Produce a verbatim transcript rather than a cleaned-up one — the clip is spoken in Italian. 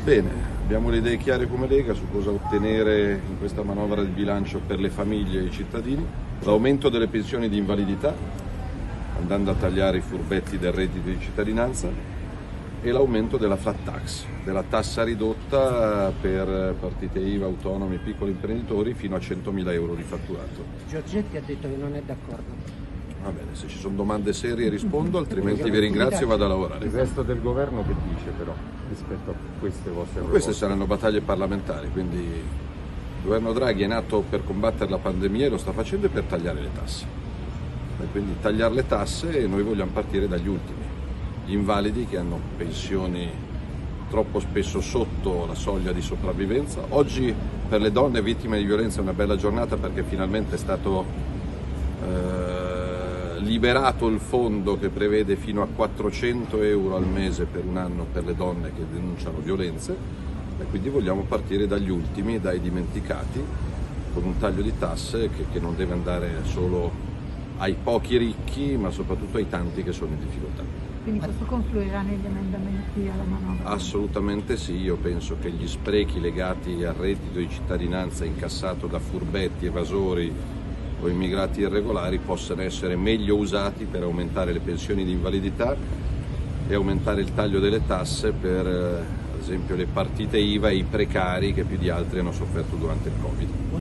Bene, abbiamo le idee chiare come Lega su cosa ottenere in questa manovra di bilancio per le famiglie e i cittadini. L'aumento delle pensioni di invalidità, andando a tagliare i furbetti del reddito di cittadinanza, e l'aumento della flat tax, della tassa ridotta per partite I V A, autonomi e piccoli imprenditori fino a centomila euro di fatturato. Giorgetti ha detto che non è d'accordo. Va bene, se ci sono domande serie rispondo, altrimenti vi ringrazio e vado a lavorare. Il resto del governo che dice però rispetto a queste vostre proposte? Queste saranno battaglie parlamentari, quindi il governo Draghi è nato per combattere la pandemia e lo sta facendo per tagliare le tasse. E quindi tagliare le tasse e noi vogliamo partire dagli ultimi, gli invalidi che hanno pensioni troppo spesso sotto la soglia di sopravvivenza. Oggi per le donne vittime di violenza è una bella giornata perché finalmente è stato eh, liberato il fondo che prevede fino a quattrocento euro al mese per un anno per le donne che denunciano violenze, e quindi vogliamo partire dagli ultimi, dai dimenticati, con un taglio di tasse che, che non deve andare solo ai pochi ricchi ma soprattutto ai tanti che sono in difficoltà. Quindi questo confluirà negli emendamenti alla manovra? Assolutamente sì, io penso che gli sprechi legati al reddito di cittadinanza incassato da furbetti, evasori o immigrati irregolari possano essere meglio usati per aumentare le pensioni di invalidità e aumentare il taglio delle tasse per ad esempio le partite I V A e i precari che più di altri hanno sofferto durante il Covid.